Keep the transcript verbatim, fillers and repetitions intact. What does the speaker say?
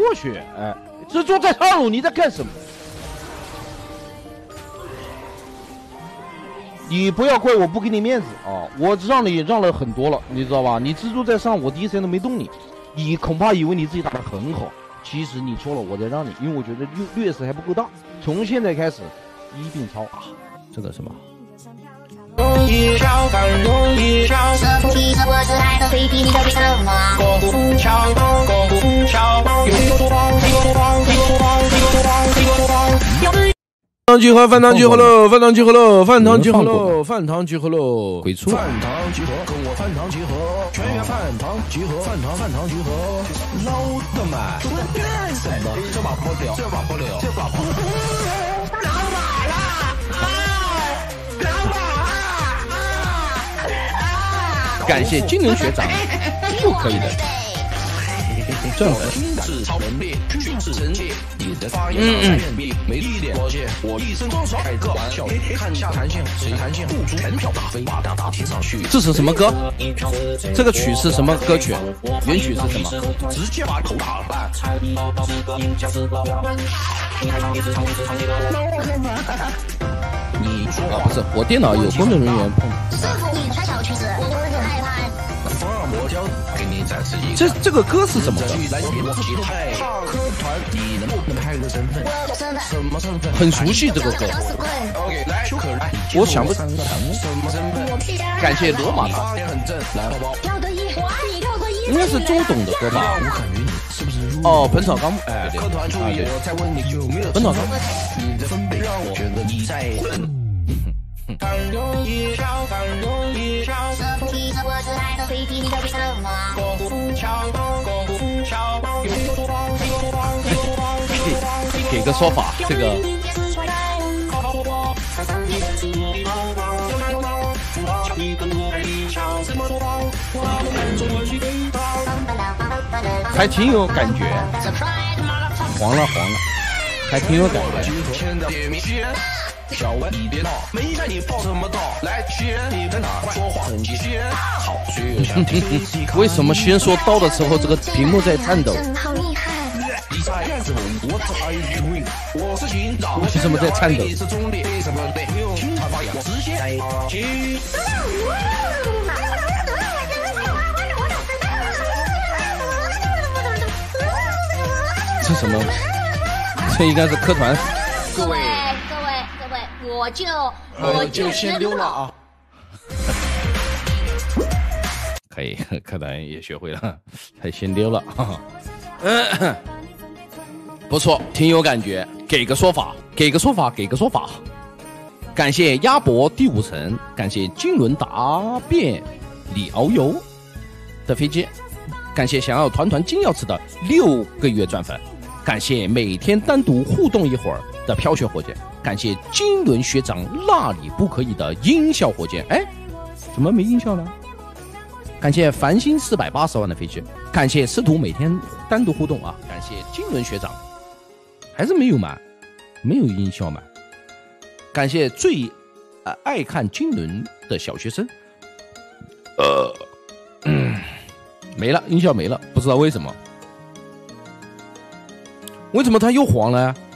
过去。哎，蜘蛛在上路，你在干什么？你不要怪我不给你面子啊！我让你让了很多了，你知道吧？你蜘蛛在上，我第一时间都没动你，你恐怕以为你自己打得很好，其实你错了，我在让你，因为我觉得劣劣势还不够大。从现在开始，一并超啊！这个什么？ 容易笑，更容易笑。这不提这我是爱的最低，你在为什么？功夫巧，功夫巧，有多棒，有多棒，有多棒，有多棒，有多棒，有多棒。 饭堂集合，饭堂集合喽！饭堂集合喽！饭堂集合喽！饭堂集合喽！鬼畜！ 饭堂集合，跟我饭堂集合，全员饭堂集合，饭堂饭堂集合。老的们，干什么？这把不了，这把不了，这把不了。老板啦！啊！老板啊！啊！ 感谢金轮学长，不可以的。正的。 是超人烈，军事神界，你的发言才面壁，没力点。我谢我一身装爽，个玩笑，看下弹性，谁弹性，不足全票打飞，大大听上去。 这是什么歌？这个曲是什么歌曲？原曲是什么？ 直接把头打烂。你说啊，不是，我电脑有工作人员碰。 师傅，你穿小裙子，我会很害怕。 福尔摩胶给你展示一这这个歌是什么歌？ 科团，你能不能拍个身份？ 我有身份。 什么身份？ 很熟悉这个歌。 OK， 来，休克来， 我想不。 什么身份？ 感谢罗马达。 脸很正，来宝宝。 跳个一，我爱你，跳个一。 应该是周董的歌吧？ 我感觉你是不是入？ 哦，本草纲目。哎，对。 科团注意，我再问你有没有本草纲目。 你的分贝让我觉得你在混。很容易笑，很容易笑。 这不提这我是爱的最低，你在为什么？ 功夫巧，功夫巧，有多棒，有多棒，有多棒，有多棒。 给个说法，这个。还挺有感觉。黄了黄了，还挺有感觉。 小文，你别闹，没看你报什么道，来学你跟哪说话很急，好学想听。 为什么先说刀的时候，这个屏幕在颤抖？ 好厉害！ 你在干什么？我在 doing， 我是警长。 为什么在颤抖？ 你是中立，什么对？用听他发言，直接在去。 这什么？这应该是科团。 各位。我就我就先溜了啊！ 可以，柯南也学会了，他先溜了啊！嗯，不错，挺有感觉。给个说法，给个说法，给个说法。感谢鸭脖第五层，感谢金轮答辩李遨游的飞机，感谢想要团团金钥匙的六个月钻粉，感谢每天单独互动一会儿的飘雪火箭。感谢金轮学长那里不可以的音效火箭，哎，怎么没音效呢？感谢繁星四百八十万的飞机，感谢司徒每天单独互动啊！感谢金轮学长，还是没有满，没有音效满。感谢最、呃、爱看金轮的小学生，呃，嗯，没了，音效没了，不知道为什么，为什么它又黄了呀？